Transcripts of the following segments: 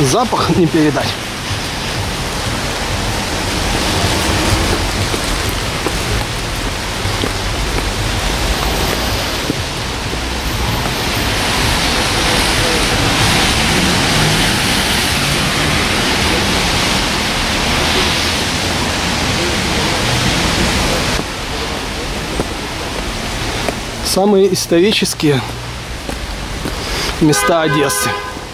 Запах не передать. Самые исторические места Одессы.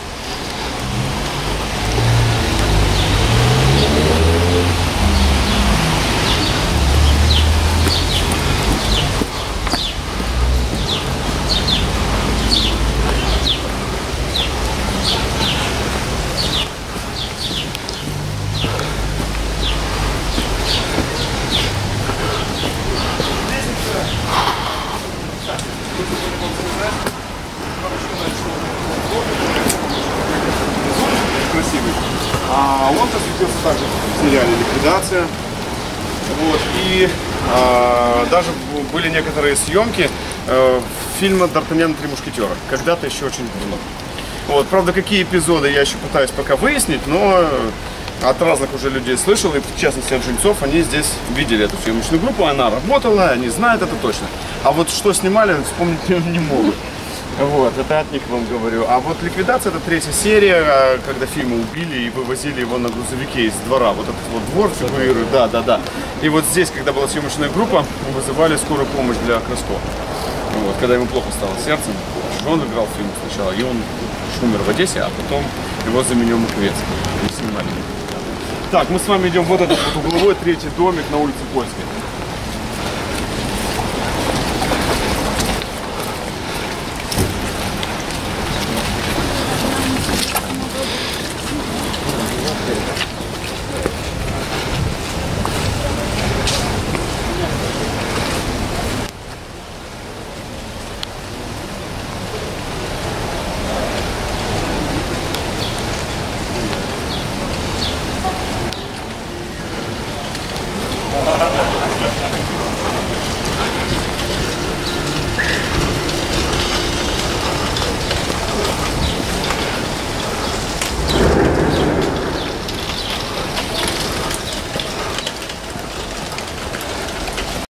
Красивый. А он посвятился также в сериале «Ликвидация». Вот. И даже были некоторые съемки фильма «Д'Артаньян и три мушкетера». Когда-то еще очень давно. Вот. Правда, какие эпизоды я еще пытаюсь пока выяснить, но от разных уже людей слышал, и в частности от жильцов, они здесь видели эту съемочную группу, она работала, они знают это точно. А вот что снимали, вспомнить не могут. Вот, это от них вам говорю. А вот «Ликвидация» — это третья серия, когда Фима убили и вывозили его на грузовике из двора. Вот этот вот двор фигурирует, да. И вот здесь, когда была съемочная группа, вызывали скорую помощь для Краско. Вот, когда ему плохо стало сердцем, он играл в фильме сначала, и он умер в Одессе, а потом его заменил Маковецкий. Так, мы с вами идем вот этот вот угловой третий домик на улице Польской.